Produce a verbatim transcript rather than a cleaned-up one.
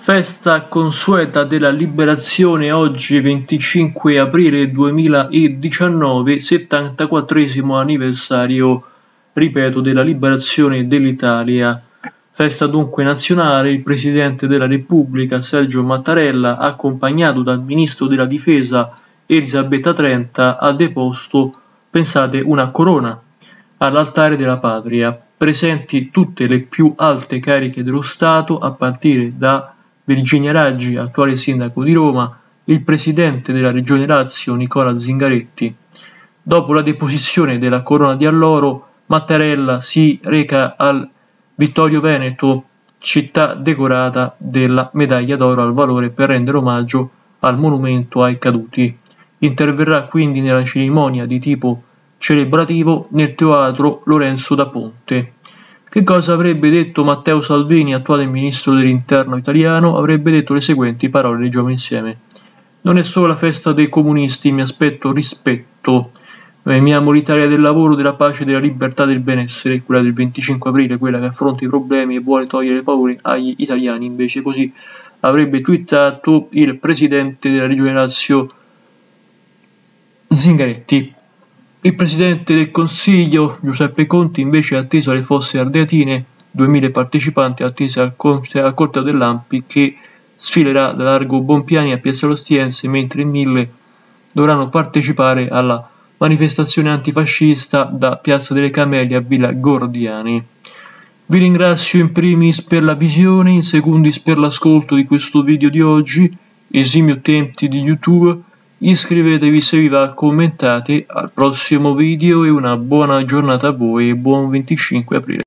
Festa consueta della Liberazione oggi venticinque aprile duemiladiciannove, settantaquattresimo anniversario, ripeto, della liberazione dell'Italia. Festa dunque nazionale. Il Presidente della Repubblica, Sergio Mattarella, accompagnato dal Ministro della Difesa, Elisabetta Trenta, ha deposto, pensate, una corona all'altare della patria, presenti tutte le più alte cariche dello Stato, a partire da Virginia Raggi, attuale sindaco di Roma, il presidente della Regione Lazio, Nicola Zingaretti. Dopo la deposizione della corona di alloro, Mattarella si reca al Vittorio Veneto, città decorata della medaglia d'oro al valore, per rendere omaggio al monumento ai caduti. Interverrà quindi nella cerimonia di tipo celebrativo nel teatro Lorenzo da Ponte. Che cosa avrebbe detto Matteo Salvini, attuale ministro dell'interno italiano? Avrebbe detto le seguenti parole, leggiamo insieme. Non è solo la festa dei comunisti, mi aspetto rispetto. Eh, mi amo l'Italia del lavoro, della pace, della libertà, del benessere, quella del venticinque aprile, quella che affronta i problemi e vuole togliere le paure agli italiani. Invece così avrebbe twittato il presidente della Regione Lazio, Zingaretti. Il Presidente del Consiglio, Giuseppe Conte, invece è atteso alle Fosse Ardeatine, duemila partecipanti attesi al, al corteo dell'A N P I che sfilerà da largo Bompiani a Piazza Ostiense, mentre mille dovranno partecipare alla manifestazione antifascista da Piazza delle Camelie a Villa Gordiani. Vi ringrazio in primis per la visione, in secundis per l'ascolto di questo video di oggi, esimio utenti di YouTube. Iscrivetevi se vi va, commentate. Al prossimo video e una buona giornata a voi e buon venticinque aprile.